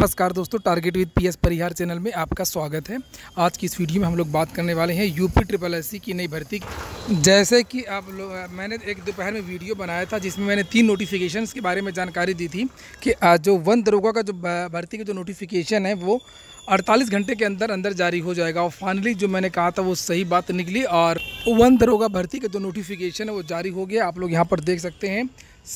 नमस्कार दोस्तों, target with PS Parihar channel में आपका स्वागत है। आज की इस वीडियो में हम लोग बात करने वाले हैं यूपी SSSC की नई भर्ती। जैसे कि आप लोग, मैंने एक दोपहर में वीडियो बनाया था जिसमें मैंने 3 नोटिफिकेशंस के बारे में जानकारी दी थी कि आज जो वन दरोगा का जो भर्ती का जो नोटिफिकेशन है वो 48 घंटे के अंदर अंदर जारी हो जाएगा। और फाइनली जो मैंने कहा था वो सही बात निकली और वन दरोगा भर्ती का जो नोटिफिकेशन है वो जारी हो गया। आप लोग यहाँ पर देख सकते हैं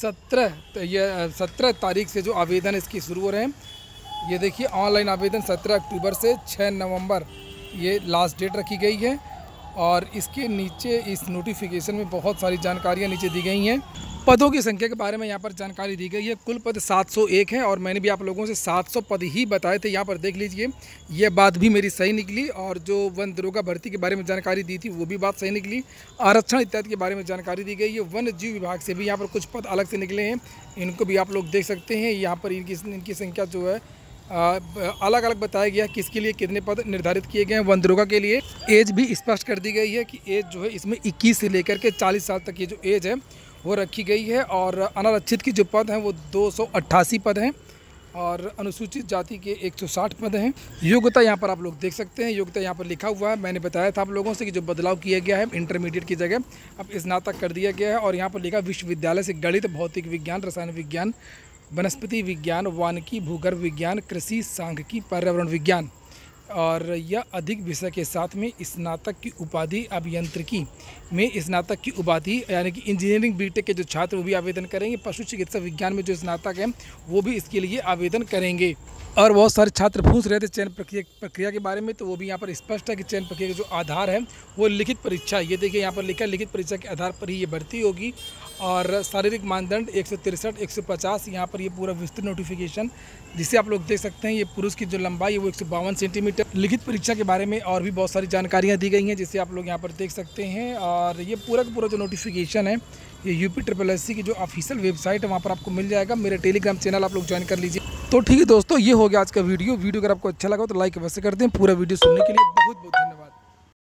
17 तारीख से जो आवेदन इसकी शुरू हो रहे हैं। ये देखिए, ऑनलाइन आवेदन 17 अक्टूबर से 6 नवंबर ये लास्ट डेट रखी गई है। और इसके नीचे इस नोटिफिकेशन में बहुत सारी जानकारियाँ नीचे दी गई हैं। पदों की संख्या के बारे में यहाँ पर जानकारी दी गई है। कुल पद 701 है और मैंने भी आप लोगों से 700 पद ही बताए थे। यहाँ पर देख लीजिए, ये बात भी मेरी सही निकली। और जो वन दरोगा भर्ती के बारे में जानकारी दी थी वो भी बात सही निकली। आरक्षण इत्यादि के बारे में जानकारी दी गई है। वन्य जीव विभाग से भी यहाँ पर कुछ पद अलग से निकले हैं, इनको भी आप लोग देख सकते हैं। यहाँ पर इनकी संख्या जो है अलग अलग बताया गया किसके लिए कितने पद निर्धारित किए गए हैं। वन दरोगा के लिए एज भी स्पष्ट कर दी गई है कि एज जो है इसमें 21 से लेकर के 40 साल तक की जो एज है वो रखी गई है। और अनारक्षित की जो पद हैं वो 288 पद हैं और अनुसूचित जाति के 160 पद हैं। योग्यता यहाँ पर आप लोग देख सकते हैं, योग्यता यहाँ पर लिखा हुआ है। मैंने बताया था आप लोगों से कि जो बदलाव किया गया है इंटरमीडिएट की जगह अब स्नातक कर दिया गया है। और यहाँ पर लिखा विश्वविद्यालय से गणित, भौतिक विज्ञान, रसायन विज्ञान, वनस्पति विज्ञान, वानिकी, भूगर्भ विज्ञान, कृषि, सांख्यिकी, पर्यावरण विज्ञान और यह अधिक विषय के साथ में स्नातक की उपाधि, अभियांत्रिकी में स्नातक की उपाधि यानी कि इंजीनियरिंग बीटेक के जो छात्र वो भी आवेदन करेंगे। पशु चिकित्सा विज्ञान में जो स्नातक हैं वो भी इसके लिए आवेदन करेंगे। और बहुत सारे छात्र पूछ रहे थे चयन प्रक्रिया के बारे में, तो वो भी यहाँ पर स्पष्ट है कि चयन प्रक्रिया का जो आधार है वो लिखित परीक्षा। ये देखिए यहाँ पर लिखा है लिखित परीक्षा के आधार पर ही ये भर्ती होगी। और शारीरिक मानदंड 163, 150 यहाँ पर ये पूरा विस्तृत नोटिफिकेशन जिसे आप लोग देख सकते हैं। ये पुरुष की जो लंबाई है वो 152 सेंटीमीटर। लिखित परीक्षा के बारे में और भी बहुत सारी जानकारियाँ दी गई हैं जिसे आप लोग यहाँ पर देख सकते हैं। और ये पूरा का पूरा जो नोटिफिकेशन है ये यूपी SSSC की जो ऑफिशियल वेबसाइट है वहाँ पर आपको मिल जाएगा। मेरे टेलीग्राम चैनल आप लोग ज्वाइन कर लीजिए। तो ठीक है दोस्तों, ये हो गया आज का वीडियो। अगर आपको अच्छा लगा तो लाइक अवश्य कर दें। पूरा वीडियो सुनने के लिए बहुत बहुत धन्यवाद।